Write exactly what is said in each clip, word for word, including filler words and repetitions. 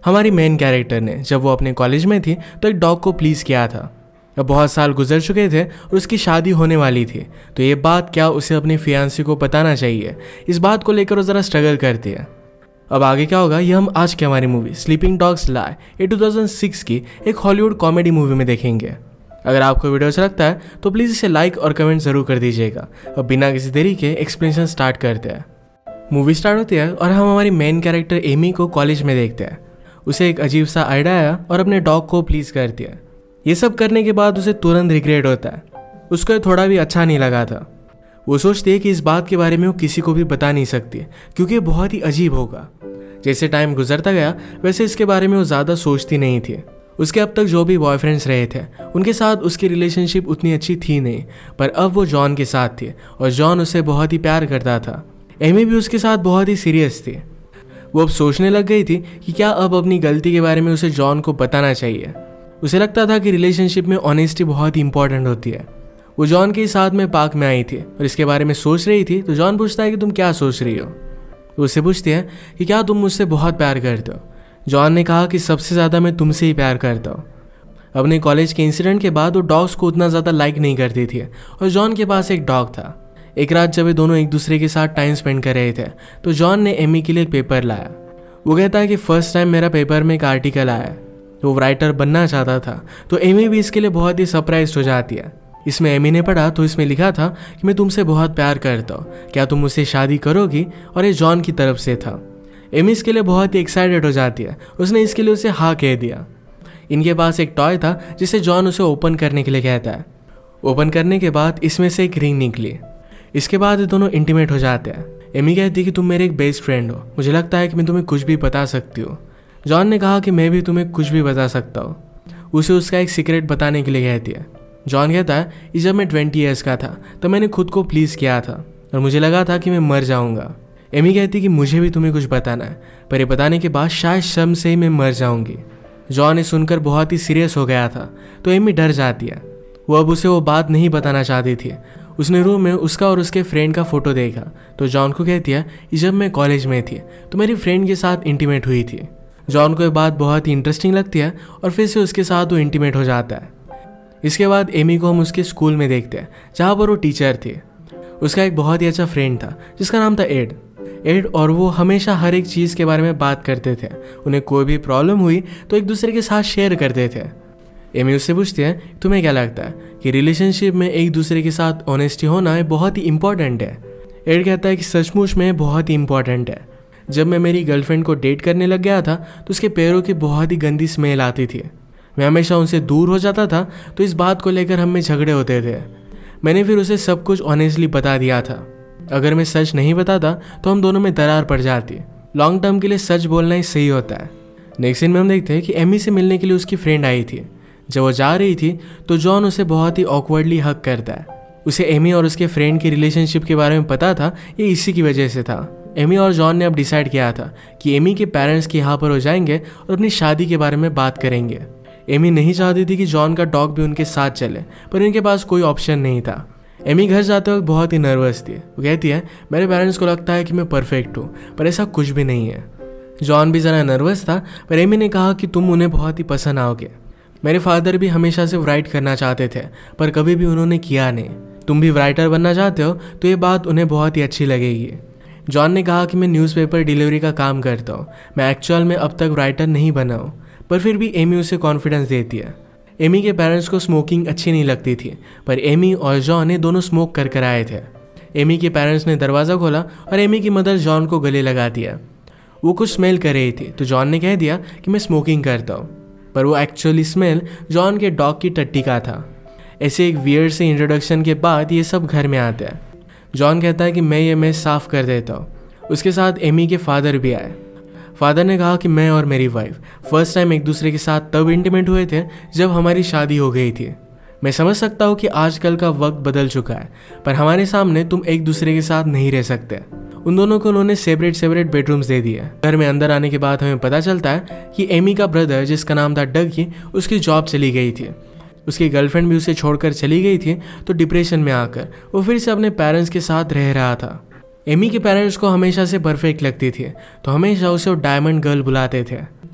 हमारी main character ने जब वो अपने कॉलेज में थी तो एक डॉग को प्लीज़ किया था। अब बहुत साल गुजर चुके थे और उसकी शादी होने वाली थी, तो ये बात क्या उसे अपनी फियांसी को बताना चाहिए, इस बात को लेकर वो ज़रा स्ट्रगल करती है। अब आगे क्या होगा ये हम आज की हमारी मूवी स्लीपिंग डॉग्स लाई ये टू थाउजेंड सिक्स की एक हॉलीवुड कॉमेडी मूवी में देखेंगे। अगर आपको वीडियो अच्छा लगता है तो प्लीज़ इसे लाइक और कमेंट ज़रूर कर दीजिएगा। अब बिना किसी देरी के एक्सप्लेनेशन स्टार्ट करते हैं। मूवी स्टार्ट होती है और हम हमारी मेन कैरेक्टर एमी को कॉलेज में देखते हैं। उसे एक अजीब सा आइडिया आया और अपने डॉग को प्लीज़ करती है। ये सब करने के बाद उसे तुरंत रिग्रेट होता है। उसको ये थोड़ा भी अच्छा नहीं लगा था। वो सोचती है कि इस बात के बारे में वो किसी को भी बता नहीं सकती क्योंकि ये बहुत ही अजीब होगा। जैसे टाइम गुजरता गया वैसे इसके बारे में वो ज़्यादा सोचती नहीं थी। उसके अब तक जो भी बॉयफ्रेंड्स रहे थे उनके साथ उसकी रिलेशनशिप उतनी अच्छी थी नहीं, पर अब वो जॉन के साथ थी और जॉन उसे बहुत ही प्यार करता था। एमी भी उसके साथ बहुत ही सीरियस थी। वो अब सोचने लग गई थी कि क्या अब अपनी गलती के बारे में उसे जॉन को बताना चाहिए। उसे लगता था कि रिलेशनशिप में ऑनेस्टी बहुत ही इंपॉर्टेंट होती है। वो जॉन के साथ में पार्क में आई थी और इसके बारे में सोच रही थी, तो जॉन पूछता है कि तुम क्या सोच रही हो। वो उससे पूछती है कि क्या तुम मुझसे बहुत प्यार करते हो। जॉन ने कहा कि सबसे ज़्यादा मैं तुमसे ही प्यार करता हूँ। अपने कॉलेज के इंसिडेंट के बाद वो डॉग्स को उतना ज़्यादा लाइक नहीं करती थी और जॉन के पास एक डॉग था। एक रात जब वे दोनों एक दूसरे के साथ टाइम स्पेंड कर रहे थे तो जॉन ने एमी के लिए एक पेपर लाया। वो कहता है कि फर्स्ट टाइम मेरा पेपर में एक आर्टिकल आया। वो राइटर बनना चाहता था, तो एमी भी इसके लिए बहुत ही सरप्राइज हो जाती है। इसमें एमी ने पढ़ा तो इसमें लिखा था कि मैं तुमसे बहुत प्यार करता हूँ, क्या तुम मुझसे शादी करोगी, और ये जॉन की तरफ से था। एमी इसके लिए बहुत ही एक्साइटेड हो जाती है। उसने इसके लिए उसे हाँ कह दिया। इनके पास एक टॉय था जिसे जॉन उसे ओपन करने के लिए कहता है। ओपन करने के बाद इसमें से एक रिंग निकली। इसके बाद ये दोनों इंटीमेट हो जाते हैं। एमी कहती है कि तुम मेरे एक बेस्ट फ्रेंड हो, मुझे लगता है कि मैं तुम्हें कुछ भी बता सकती हूँ। जॉन ने कहा कि मैं भी तुम्हें कुछ भी बता सकता हूँ। उसे उसका एक सीक्रेट बताने के लिए कहती है। जॉन कहता है कि जब मैं ट्वेंटी ईयर्स का था तो मैंने खुद को प्लीज़ किया था और मुझे लगा था कि मैं मर जाऊँगा। एमी कहती कि मुझे भी तुम्हें कुछ बताना है, पर ये बताने के बाद शायद शर्म से ही मैं मर जाऊँगी। जॉन ये सुनकर बहुत ही सीरियस हो गया था, तो एमी डर जाती है। वो अब उसे वो बात नहीं बताना चाहती थी। उसने रूम में उसका और उसके फ्रेंड का फ़ोटो देखा तो जॉन को कहती है कि जब मैं कॉलेज में थी तो मेरी फ्रेंड के साथ इंटीमेट हुई थी। जॉन को ये बात बहुत ही इंटरेस्टिंग लगती है और फिर से उसके साथ वो इंटीमेट हो जाता है। इसके बाद एमी को हम उसके स्कूल में देखते हैं जहाँ पर वो टीचर थी। उसका एक बहुत ही अच्छा फ्रेंड था जिसका नाम था एड एड और वो हमेशा हर एक चीज़ के बारे में बात करते थे। उन्हें कोई भी प्रॉब्लम हुई तो एक दूसरे के साथ शेयर करते थे। एमी उससे पूछती है तुम्हें क्या लगता है कि रिलेशनशिप में एक दूसरे के साथ ऑनेस्टी होना बहुत ही इंपॉर्टेंट है। एड कहता है कि सचमुच में बहुत ही इंपॉर्टेंट है। जब मैं मेरी गर्लफ्रेंड को डेट करने लग गया था तो उसके पैरों की बहुत ही गंदी स्मेल आती थी। मैं हमेशा उनसे दूर हो जाता था, तो इस बात को लेकर हम में झगड़े होते थे। मैंने फिर उसे सब कुछ ऑनेस्टली बता दिया था। अगर मैं सच नहीं बताता तो हम दोनों में दरार पड़ जाती। लॉन्ग टर्म के लिए सच बोलना ही सही होता है। नेक्स्ट सीन में हम देखते हैं कि एमी से मिलने के लिए उसकी फ्रेंड आई थी। जब वो जा रही थी तो जॉन उसे बहुत ही ऑकवर्डली हक करता है। उसे एमी और उसके फ्रेंड की रिलेशनशिप के बारे में पता था, ये इसी की वजह से था। एमी और जॉन ने अब डिसाइड किया था कि एमी के पेरेंट्स के यहाँ पर हो जाएंगे और अपनी शादी के बारे में बात करेंगे। एमी नहीं चाहती थी कि जॉन का डॉग भी उनके साथ चले, पर इनके पास कोई ऑप्शन नहीं था। एमी घर जाते वक्त बहुत ही नर्वस थी। वो कहती है मेरे पेरेंट्स को लगता है कि मैं परफेक्ट हूँ, पर ऐसा कुछ भी नहीं है। जॉन भी ज़रा नर्वस था, पर एमी ने कहा कि तुम उन्हें बहुत ही पसंद आओगे। मेरे फादर भी हमेशा से राइट करना चाहते थे, पर कभी भी उन्होंने किया नहीं। तुम भी राइटर बनना चाहते हो तो ये बात उन्हें बहुत ही अच्छी लगेगी। जॉन ने कहा कि मैं न्यूज़पेपर डिलीवरी का काम करता हूँ, मैं एक्चुअल में अब तक राइटर नहीं बना हूँ, पर फिर भी एमी उसे कॉन्फिडेंस देती है। एमी के पेरेंट्स को स्मोकिंग अच्छी नहीं लगती थी, पर एमी और जॉन ने दोनों स्मोक कर कर आए थे। एमी के पेरेंट्स ने दरवाज़ा खोला और एमी की मदर जॉन को गले लगा दिया। वो कुछ स्मेल कर रही थी तो जॉन ने कह दिया कि मैं स्मोकिंग करता हूँ, पर वो एक्चुअली स्मेल जॉन के डॉग की टट्टी का था। ऐसे एक वियर्ड से इंट्रोडक्शन के बाद ये सब घर में आते हैं। जॉन कहता है कि मैं ये मेस साफ़ कर देता हूँ। उसके साथ एमी के फादर भी आए। फादर ने कहा कि मैं और मेरी वाइफ फर्स्ट टाइम एक दूसरे के साथ तब इंटीमेट हुए थे जब हमारी शादी हो गई थी। मैं समझ सकता हूँ कि आजकल का वक्त बदल चुका है, पर हमारे सामने तुम एक दूसरे के साथ नहीं रह सकते। उन दोनों को उन्होंने सेपरेट सेपरेट बेडरूम्स दे दिए। घर में अंदर आने के बाद हमें पता चलता है कि एमी का ब्रदर, जिसका नाम था डगी, उसकी जॉब चली गई थी। उसकी गर्लफ्रेंड भी उसे छोड़कर चली गई थी, तो डिप्रेशन में आकर वो फिर से अपने पेरेंट्स के साथ रह रहा था। एमी के पेरेंट्स को हमेशा से परफेक्ट लगती थी, तो हमेशा उसे वो डायमंड गर्ल बुलाते थे।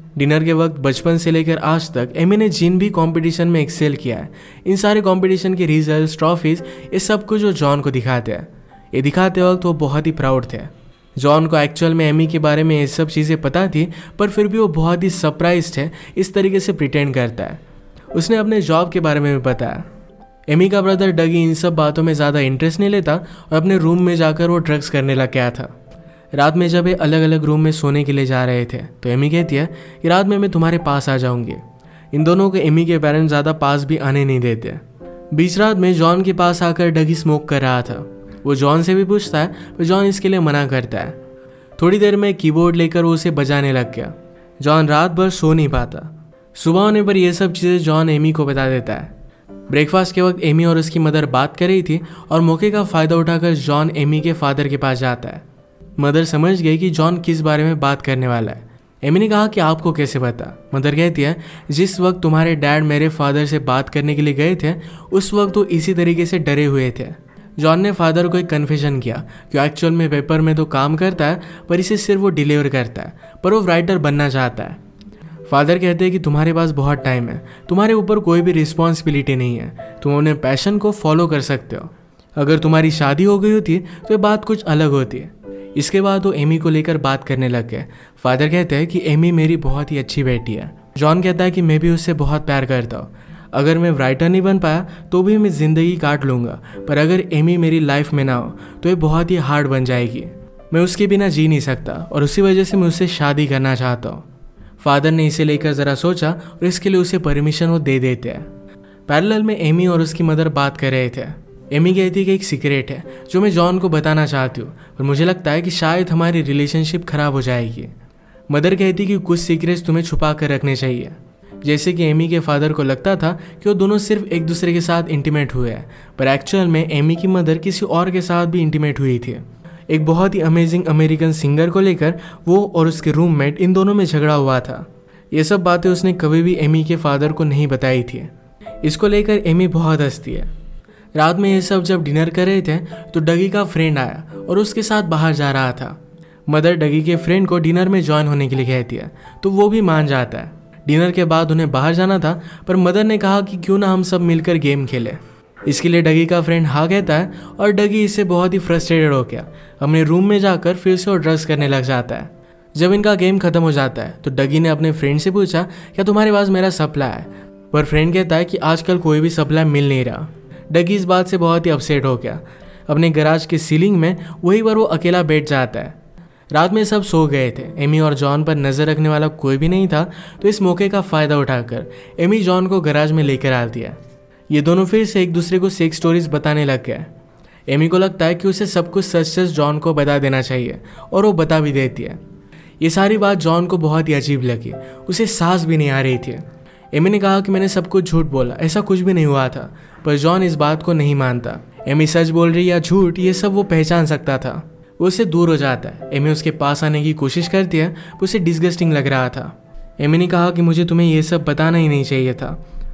डिनर के वक्त बचपन से लेकर आज तक एमी ने जिन भी कंपटीशन में एक्सेल किया है, इन सारे कंपटीशन के रिजल्ट्स, ट्रॉफीज, ये सब कुछ जो जॉन को दिखाते हैं, ये दिखाते वक्त वो बहुत ही प्राउड थे। जॉन को एक्चुअल में एमी के बारे में ये सब चीज़ें पता थी, पर फिर भी वो बहुत ही सरप्राइज्ड है, इस तरीके से प्रिटेंड करता है। उसने अपने जॉब के बारे में भी बताया। एमी का ब्रदर डगी इन सब बातों में ज़्यादा इंटरेस्ट नहीं लेता और अपने रूम में जाकर वो ड्रग्स करने लग गया था। रात में जब ये अलग अलग रूम में सोने के लिए जा रहे थे तो एमी कहती है कि रात में मैं तुम्हारे पास आ जाऊंगी। इन दोनों को एमी के पेरेंट्स ज़्यादा पास भी आने नहीं देते। बीच रात में जॉन के पास आकर डगी स्मोक कर रहा था। वो जॉन से भी पूछता है, पर जॉन इसके लिए मना करता है। थोड़ी देर में कीबोर्ड लेकर वो उसे बजाने लग गया। जॉन रात भर सो नहीं पाता। सुबह होने पर यह सब चीज़ें जॉन एमी को बता देता है। ब्रेकफास्ट के वक्त एमी और उसकी मदर बात कर रही थी और मौके का फ़ायदा उठाकर जॉन एमी के फादर के पास जाता है। मदर समझ गई कि जॉन किस बारे में बात करने वाला है। एमी ने कहा कि आपको कैसे पता? मदर कहती है, जिस वक्त तुम्हारे डैड मेरे फादर से बात करने के लिए गए थे, उस वक्त वो इसी तरीके से डरे हुए थे। जॉन ने फादर को एक कन्फेशन किया कि एक्चुअल में पेपर में तो काम करता है, पर इसे सिर्फ वो डिलीवर करता है, पर वो राइटर बनना चाहता है। फादर कहते हैं कि तुम्हारे पास बहुत टाइम है, तुम्हारे ऊपर कोई भी रिस्पॉन्सिबिलिटी नहीं है, तुम अपने पैशन को फॉलो कर सकते हो। अगर तुम्हारी शादी हो गई होती तो ये बात कुछ अलग होती है। इसके बाद वो एमी को लेकर बात करने लग गए। फादर कहते हैं कि एमी मेरी बहुत ही अच्छी बेटी है। जॉन कहता है कि मैं भी उससे बहुत प्यार करता हूँ। अगर मैं राइटर नहीं बन पाया तो भी मैं ज़िंदगी काट लूँगा, पर अगर एमी मेरी लाइफ में ना हो तो ये बहुत ही हार्ड बन जाएगी। मैं उसके बिना जी नहीं सकता और उसी वजह से मैं उससे शादी करना चाहता हूँ। फादर ने इसे लेकर ज़रा सोचा और इसके लिए उसे परमिशन वो दे देते हैं। पैरेलल में एमी और उसकी मदर बात कर रहे थे। एमी कहती है कि एक सीक्रेट है जो मैं जॉन को बताना चाहती हूँ, पर मुझे लगता है कि शायद हमारी रिलेशनशिप ख़राब हो जाएगी। मदर कहती कि कुछ सीक्रेट्स तुम्हें छुपा कर रखने चाहिए। जैसे कि एमी के फादर को लगता था कि वो दोनों सिर्फ एक दूसरे के साथ इंटीमेट हुए हैं, पर एक्चुअल में एमी की मदर किसी और के साथ भी इंटीमेट हुई थी। एक बहुत ही अमेजिंग अमेरिकन सिंगर को लेकर वो और उसके रूममेट इन दोनों में झगड़ा हुआ था। ये सब बातें उसने कभी भी एमी के फादर को नहीं बताई थी। इसको लेकर एमी बहुत हंसती है। रात में ये सब जब डिनर कर रहे थे तो डगी का फ्रेंड आया और उसके साथ बाहर जा रहा था। मदर डगी के फ्रेंड को डिनर में ज्वाइन होने के लिए कहती है तो वो भी मान जाता है। डिनर के बाद उन्हें बाहर जाना था, पर मदर ने कहा कि क्यों ना हम सब मिलकर गेम खेलें। इसके लिए डगी का फ्रेंड हाँ कहता है और डगी इससे बहुत ही फ्रस्ट्रेटेड हो गया अपने रूम में जाकर फिर से वो ड्रग्स करने लग जाता है। जब इनका गेम खत्म हो जाता है तो डगी ने अपने फ्रेंड से पूछा, क्या तुम्हारे पास मेरा सप्लाई है? पर फ्रेंड कहता है कि आजकल कोई भी सप्लाई मिल नहीं रहा। डगी इस बात से बहुत ही अपसेट हो गया। अपने गैराज के सीलिंग में वहीं पर वो अकेला बैठ जाता है। रात में सब सो गए थे। एमी और जॉन पर नज़र रखने वाला कोई भी नहीं था, तो इस मौके का फ़ायदा उठाकर एमी जॉन को गैराज में लेकर आती है। ये दोनों फिर से एक दूसरे को सेक्स स्टोरीज बताने लग गए। एमी को लगता है कि उसे सब कुछ सच सच जॉन को बता देना चाहिए और वो बता भी देती है। ये सारी बात जॉन को बहुत ही अजीब लगी। उसे सांस भी नहीं आ रही थी। एमी ने कहा कि मैंने सब कुछ झूठ बोला, ऐसा कुछ भी नहीं हुआ था, पर जॉन इस बात को नहीं मानता। एमी सच बोल रही या झूठ, ये सब वो पहचान सकता था। वो उससे दूर हो जाता है। एमी उसके पास आने की कोशिश करती है, पर उसे डिस्गस्टिंग लग रहा था। एमी ने कहा कि मुझे तुम्हें ये सब बताना ही नहीं चाहिए था,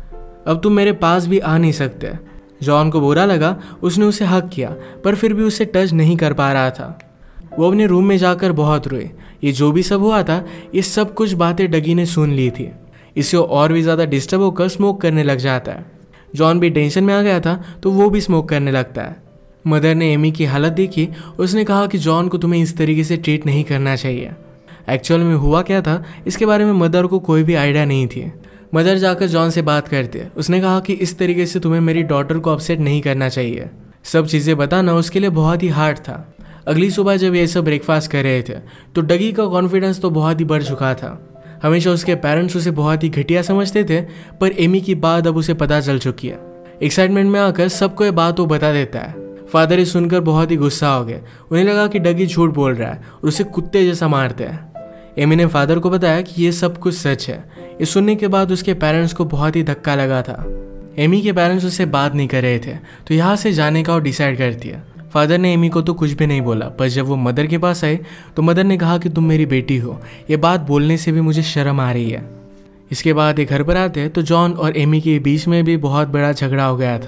अब तुम मेरे पास भी आ नहीं सकते। जॉन को बुरा लगा, उसने उसे हक किया, पर फिर भी उसे टच नहीं कर पा रहा था। वो अपने रूम में जाकर बहुत रोए। ये जो भी सब हुआ था, ये सब कुछ बातें डगी ने सुन ली थी। इससे और भी ज़्यादा डिस्टर्ब होकर स्मोक करने लग जाता है। जॉन भी टेंशन में आ गया था, तो वो भी स्मोक करने लगता है। मदर ने एमी की हालत देखी। उसने कहा कि जॉन को तुम्हें इस तरीके से ट्रीट नहीं करना चाहिए। एक्चुअल में हुआ क्या था, इसके बारे में मदर को कोई भी आइडिया नहीं थी। मदर जाकर जॉन से बात करती है। उसने कहा कि इस तरीके से तुम्हें मेरी डॉटर को अपसेट नहीं करना चाहिए। सब चीज़ें बताना उसके लिए बहुत ही हार्ड था। अगली सुबह जब ये सब ब्रेकफास्ट कर रहे थे तो डगी का कॉन्फिडेंस तो बहुत ही बढ़ चुका था। हमेशा उसके पेरेंट्स उसे बहुत ही घटिया समझते थे, पर एमी की बात अब उसे पता चल चुकी है। एक्साइटमेंट में आकर सबको ये बात वो बता देता है। फादर ये सुनकर बहुत ही गुस्सा हो गए। उन्हें लगा कि डगी झूठ बोल रहा है और उसे कुत्ते जैसा मारते हैं। एमी ने फादर को बताया कि ये सब कुछ सच है। ये सुनने के बाद उसके पेरेंट्स को बहुत ही धक्का लगा था। एमी के पेरेंट्स उससे बात नहीं कर रहे थे, तो यहाँ से जाने का वो डिसाइड करती है। फादर ने एमी को तो कुछ भी नहीं बोला, पर जब वो मदर के पास आए तो मदर ने कहा कि तुम मेरी बेटी हो। ये बात बोलने से भी मुझे शर्म आ रही है। इसके बाद ये घर पर आते हैं तो जॉन और एमी के बीच में भी बहुत बड़ा झगड़ा हो गया था।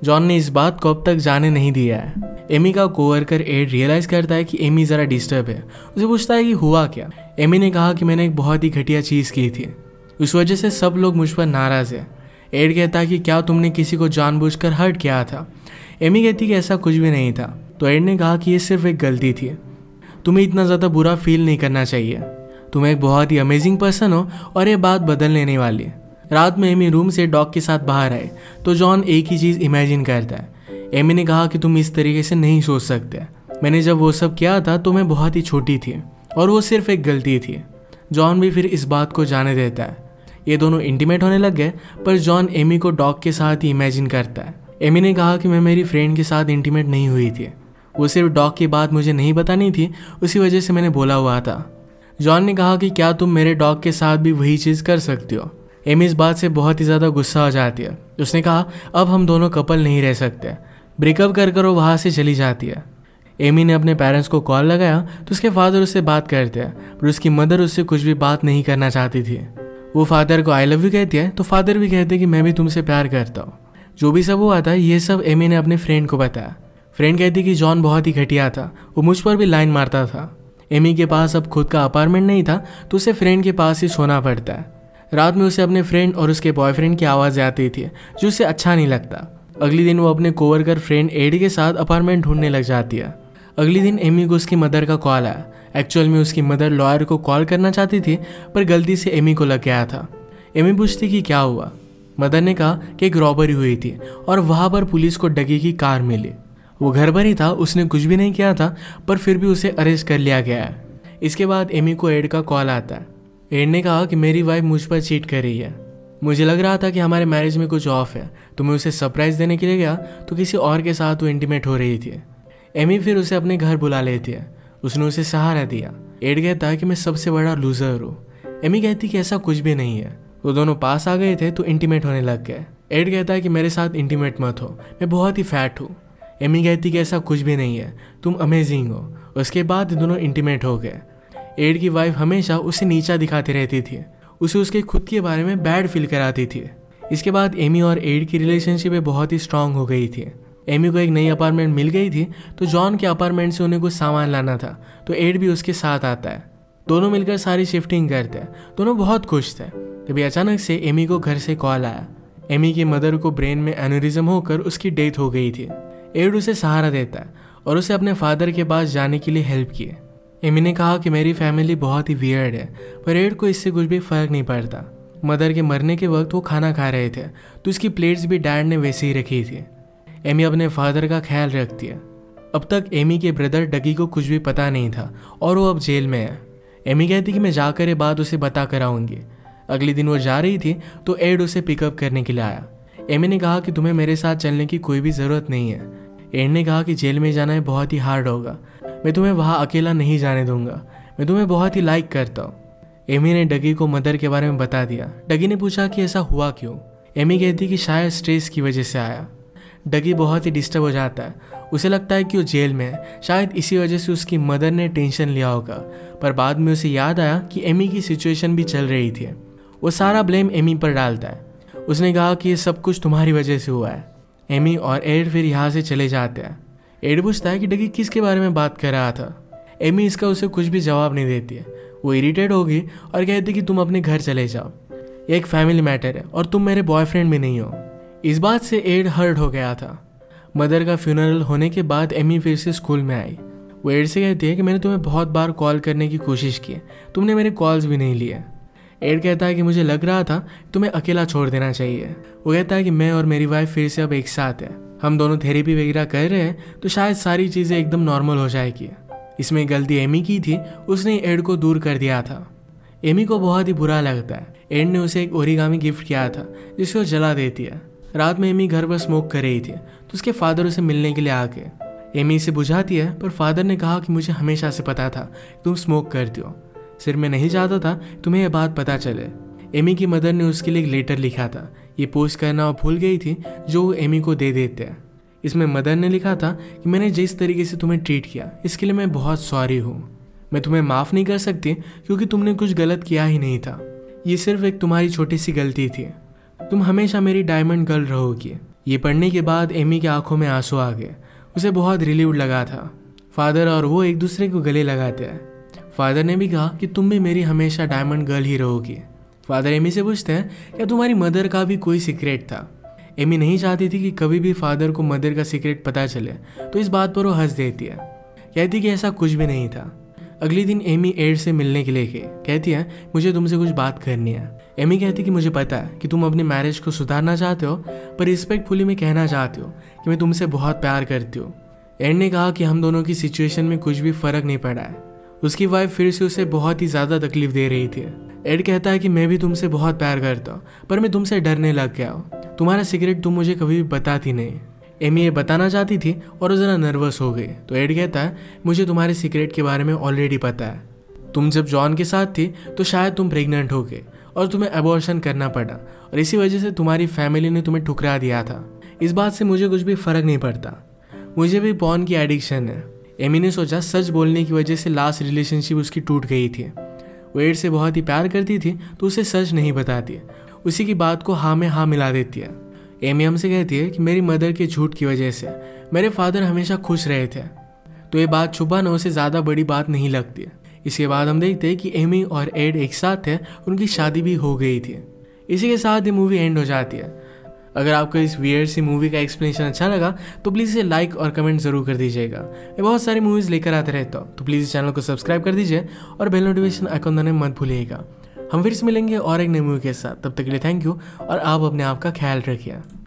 जॉन ने इस बात को अब तक जाने नहीं दिया है। एमी का कोवर्कर एड रियलाइज करता है कि एमी ज़रा डिस्टर्ब है। उसे पूछता है कि हुआ क्या। एमी ने कहा कि मैंने एक बहुत ही घटिया चीज़ की थी, उस वजह से सब लोग मुझ पर नाराज़ है। एड कहता है कि क्या तुमने किसी को जानबूझकर हर्ट किया था। एमी कहती कि ऐसा कुछ भी नहीं था। तो एड ने कहा कि ये सिर्फ एक गलती थी, तुम्हें इतना ज़्यादा बुरा फील नहीं करना चाहिए, तुम एक बहुत ही अमेजिंग पर्सन हो और ये बात बदल लेने वाली है। रात में एमी रूम से डॉग के साथ बाहर आए तो जॉन एक ही चीज़ इमेजिन करता है। एमी ने कहा कि तुम इस तरीके से नहीं सोच सकते, मैंने जब वो सब किया था तो मैं बहुत ही छोटी थी और वो सिर्फ एक गलती थी। जॉन भी फिर इस बात को जाने देता है। ये दोनों इंटीमेट होने लग गए, पर जॉन एमी को डॉग के साथ ही इमेजिन करता है। एमी ने कहा कि मैं मेरी फ्रेंड के साथ इंटीमेट नहीं हुई थी, वो सिर्फ डॉग की बात मुझे नहीं बतानी थी, उसी वजह से मैंने बोला हुआ था। जॉन ने कहा कि क्या तुम मेरे डॉग के साथ भी वही चीज़ कर सकती हो। एमी इस बात से बहुत ही ज़्यादा गुस्सा हो जाती है। उसने कहा अब हम दोनों कपल नहीं रह सकते, ब्रेकअप कर कर वो वहाँ से चली जाती है। एमी ने अपने पेरेंट्स को कॉल लगाया तो उसके फादर उससे बात करते हैं, पर उसकी मदर उससे कुछ भी बात नहीं करना चाहती थी। वो फादर को आई लव यू कहती है तो फादर भी कहते हैं कि मैं भी तुमसे प्यार करता हूँ। जो भी सब हुआ था ये सब एमी ने अपने फ्रेंड को बताया। फ्रेंड कहती कि जॉन बहुत ही घटिया था, वो मुझ पर भी लाइन मारता था। एमी के पास अब खुद का अपार्टमेंट नहीं था तो उसे फ्रेंड के पास ही सोना पड़ता है। रात में उसे अपने फ्रेंड और उसके बॉयफ्रेंड की आवाज़ आती थी जो उसे अच्छा नहीं लगता। अगले दिन वो अपने कोवर्कर फ्रेंड एड के साथ अपार्टमेंट ढूंढने लग जाती है। अगले दिन एमी को उसकी मदर का कॉल आया। एक्चुअल में उसकी मदर लॉयर को कॉल करना चाहती थी, पर गलती से एमी को लग गया था। एमी पूछती कि क्या हुआ। मदर ने कहा कि एक रॉबरी हुई थी और वहाँ पर पुलिस को डगी की कार मिली। वो घर पर ही था, उसने कुछ भी नहीं किया था, पर फिर भी उसे अरेस्ट कर लिया गया है। इसके बाद एमी को एड का कॉल आता है। एड ने कहा कि मेरी वाइफ मुझ पर चीट कर रही है। मुझे लग रहा था कि हमारे मैरिज में कुछ ऑफ है, तो मैं उसे सरप्राइज़ देने के लिए गया तो किसी और के साथ वो इंटीमेट हो रही थी। एमी फिर उसे अपने घर बुला लेती है। उसने उसे सहारा दिया। एड कहता है कि मैं सबसे बड़ा लूजर हूँ। एमी कहती कि ऐसा कुछ भी नहीं है। वो दोनों पास आ गए थे तो इंटीमेट होने लग गए। एड कहता है कि मेरे साथ इंटीमेट मत हो, मैं बहुत ही फैट हूँ। एमी कहती कि ऐसा कुछ भी नहीं है, तुम अमेजिंग हो। उसके बाद दोनों इंटीमेट हो गए। एड की वाइफ हमेशा उसे नीचा दिखाती रहती थी, उसे उसके खुद के बारे में बैड फील कराती थी। इसके बाद एमी और एड की रिलेशनशिप बहुत ही स्ट्रांग हो गई थी। एमी को एक नई अपार्टमेंट मिल गई थी तो जॉन के अपार्टमेंट से उन्हें कुछ सामान लाना था, तो एड भी उसके साथ आता है। दोनों मिलकर सारी शिफ्टिंग करते हैं। दोनों बहुत खुश थे। तभी अचानक से एमी को घर से कॉल आया। एमी की मदर को ब्रेन में एन्यूरिज्म होकर उसकी डेथ हो गई थी। एड उसे सहारा देता है और उसे अपने फादर के पास जाने के लिए हेल्प किए। एमी ने कहा कि मेरी फैमिली बहुत ही वियर्ड है, पर एड को इससे कुछ भी फर्क नहीं पड़ता। मदर के मरने के वक्त वो खाना खा रहे थे तो उसकी प्लेट्स भी डैड ने वैसे ही रखी थी। एमी अपने फादर का ख्याल रखती है। अब तक एमी के ब्रदर डगी को कुछ भी पता नहीं था और वो अब जेल में है। एमी कहती कि मैं जाकर ये बात उसे बता कर आऊँगी। अगले दिन वो जा रही थी तो एड उसे पिकअप करने के लिए आया। एमी ने कहा कि तुम्हें मेरे साथ चलने की कोई भी ज़रूरत नहीं है। एड ने कहा कि जेल में जाना है बहुत ही हार्ड होगा, मैं तुम्हें वहाँ अकेला नहीं जाने दूंगा, मैं तुम्हें बहुत ही लाइक करता हूँ। एमी ने डगी को मदर के बारे में बता दिया। डगी ने पूछा कि ऐसा हुआ क्यों। एमी कहती कि शायद स्ट्रेस की वजह से आया। डगी बहुत ही डिस्टर्ब हो जाता है। उसे लगता है कि वो जेल में है, शायद इसी वजह से उसकी मदर ने टेंशन लिया होगा। पर बाद में उसे याद आया कि एमी की सिचुएशन भी चल रही थी। वो सारा ब्लेम एमी पर डालता है। उसने कहा कि ये सब कुछ तुम्हारी वजह से हुआ है। एमी और एड फिर यहाँ से चले जाते हैं। एड पूछता है कि डगी किसके बारे में बात कर रहा था। एमी इसका उसे कुछ भी जवाब नहीं देती है। वो इरिटेट होगी और कहती कि तुम अपने घर चले जाओ, ये एक फैमिली मैटर है और तुम मेरे बॉयफ्रेंड भी नहीं हो। इस बात से एड हर्ट हो गया था। मदर का फ्यूनरल होने के बाद एमी फिर से स्कूल में आई। वो एड से कहती है कि मैंने तुम्हें बहुत बार कॉल करने की कोशिश की, तुमने मेरे कॉल्स भी नहीं लिए। एड कहता है कि मुझे लग रहा था तुम्हें अकेला छोड़ देना चाहिए। वो कहता है कि मैं और मेरी वाइफ फिर से अब एक साथ है, हम दोनों थेरेपी वगैरह कर रहे हैं तो शायद सारी चीज़ें एकदम नॉर्मल हो जाएगी। इसमें गलती एमी की थी, उसने एड को दूर कर दिया था। एमी को बहुत ही बुरा लगता है। एड ने उसे एक ओरिगामी गिफ्ट किया था जिसे वो जला देती है। रात में एमी घर पर स्मोक कर रही थी तो उसके फादर उसे मिलने के लिए आ गए। एमी इसे बुझाती है, पर फादर ने कहा कि मुझे हमेशा से पता था तुम स्मोक करती हो, सिर्फ मैं नहीं चाहता था तुम्हें यह बात पता चले। एमी की मदर ने उसके लिए एक लेटर लिखा था, ये पोस्ट करना वो भूल गई थी, जो वो एमी को दे देते हैं। इसमें मदर ने लिखा था कि मैंने जिस तरीके से तुम्हें ट्रीट किया इसके लिए मैं बहुत सॉरी हूँ। मैं तुम्हें माफ़ नहीं कर सकती क्योंकि तुमने कुछ गलत किया ही नहीं था, ये सिर्फ एक तुम्हारी छोटी सी गलती थी। तुम हमेशा मेरी डायमंड गर्ल रहोगी। ये पढ़ने के बाद एमी के आंखों में आंसू आ गए। उसे बहुत रिलीव्ड लगा था। फादर और वो एक दूसरे को गले लगाते हैं। फादर ने भी कहा कि तुम भी मेरी हमेशा डायमंड गर्ल ही रहोगी। फादर एमी से पूछते हैं क्या तुम्हारी मदर का भी कोई सीक्रेट था। एमी नहीं चाहती थी कि कभी भी फादर को मदर का सीक्रेट पता चले, तो इस बात पर वो हंस देती है, कहती कि ऐसा कुछ भी नहीं था। अगले दिन एमी एड से मिलने के लिए गई। कहती है मुझे तुमसे कुछ बात करनी है। एमी कहती कि मुझे पता है कि तुम अपनी मैरिज को सुधारना चाहते हो, पर रिस्पेक्टफुली मैं कहना चाहती हूँ कि मैं तुमसे बहुत प्यार करती हूँ। एड ने कहा कि हम दोनों की सिचुएशन में कुछ भी फर्क नहीं पड़ा है। उसकी वाइफ फिर से उसे बहुत ही ज़्यादा तकलीफ दे रही थी। एड कहता है कि मैं भी तुमसे बहुत प्यार करता हूँ, पर मैं तुमसे डरने लग गया हूँ। तुम्हारा सीक्रेट तुम मुझे कभी भी बताती नहीं। एमी ये बताना चाहती थी और वो ज़रा नर्वस हो गई। तो एड कहता है मुझे तुम्हारे सीक्रेट के बारे में ऑलरेडी पता है। तुम जब जॉन के साथ थी तो शायद तुम प्रेग्नेंट हो गए और तुम्हें अबॉर्शन करना पड़ा, और इसी वजह से तुम्हारी फैमिली ने तुम्हें ठुकरा दिया था। इस बात से मुझे कुछ भी फ़र्क नहीं पड़ता, मुझे भी पॉर्न की एडिक्शन है। एमी ने सोचा सच बोलने की वजह से लास्ट रिलेशनशिप उसकी टूट गई थी। वो एड से बहुत ही प्यार करती थी तो उसे सच नहीं बताती, उसी की बात को हाँ में हाँ मिला देती है। एमी हमसे कहती है कि मेरी मदर के झूठ की वजह से मेरे फादर हमेशा खुश रहे थे, तो ये बात छुपाना उसे ज़्यादा बड़ी बात नहीं लगती है। इसके बाद हम देखते हैं कि एमी और एड एक साथ थे, उनकी शादी भी हो गई थी। इसी के साथ ये मूवी एंड हो जाती है। अगर आपको इस वियर्ड सी मूवी का एक्सप्लेनेशन अच्छा लगा तो प्लीज़ इसे लाइक और कमेंट ज़रूर कर दीजिएगा। मैं बहुत सारी मूवीज़ लेकर आते रहता हूँ, तो प्लीज़ इस चैनल को सब्सक्राइब कर दीजिए और बेल नोटिफिकेशन आइकॉन दबाना मत भूलिएगा। हम फिर से मिलेंगे और एक नई मूवी के साथ। तब तक के लिए थैंक यू और आप अपने आप का ख्याल रखिए।